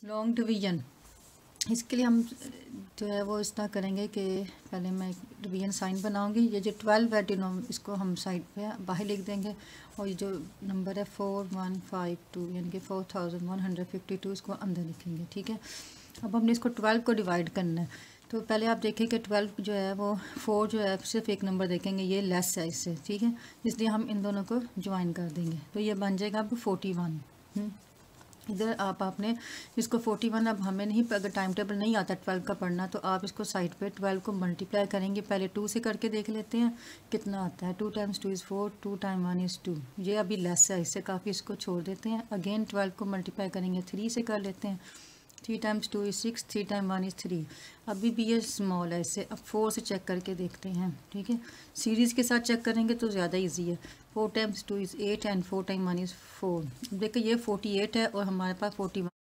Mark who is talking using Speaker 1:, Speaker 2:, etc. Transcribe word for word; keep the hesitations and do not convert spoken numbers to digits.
Speaker 1: Long division, इसके लिए हम जो है वो इस तरह करेंगे कि पहले मैं डिवीजन साइन बनाऊंगी। ये जो ट्वेल्व है डिनोम इसको हम साइड पे बाहर लिख देंगे, और ये जो नंबर है फोर वन फाइव टू यानी कि four thousand one hundred fifty two इसको अंदर लिखेंगे। ठीक है, अब हमने इसको ट्वेल्व को डिवाइड करना है। तो पहले आप देखें कि ट्वेल्व जो है वो फोर जो है सिर्फ एक नंबर देखेंगे, ये लेस है इससे। ठीक है, इसलिए हम इन दोनों को ज्वाइन कर देंगे, तो ये बन जाएगा अब फोर्टी वन। इधर आप आपने इसको फोर्टी वन, अब हमें नहीं, अगर टाइम टेबल नहीं आता ट्वेल्व का पढ़ना तो आप इसको साइड पे ट्वेल्व को मल्टीप्लाई करेंगे। पहले टू से करके देख लेते हैं कितना आता है। Two times two is four, two time one is two, ये अभी लेस है इससे काफ़ी, इसको छोड़ देते हैं। अगेन ट्वेल्व को मल्टीप्लाई करेंगे, थ्री से कर लेते हैं। Three times two is six, three time one is three, अभी भी ये स्मॉल है इससे। अब फोर से चेक करके देखते हैं। ठीक है, सीरीज़ के साथ चेक करेंगे तो ज़्यादा इजी है। Four times two is eight and four time one is four. देखिए ये फोर्टी एट है और हमारे पास फोर्टी वन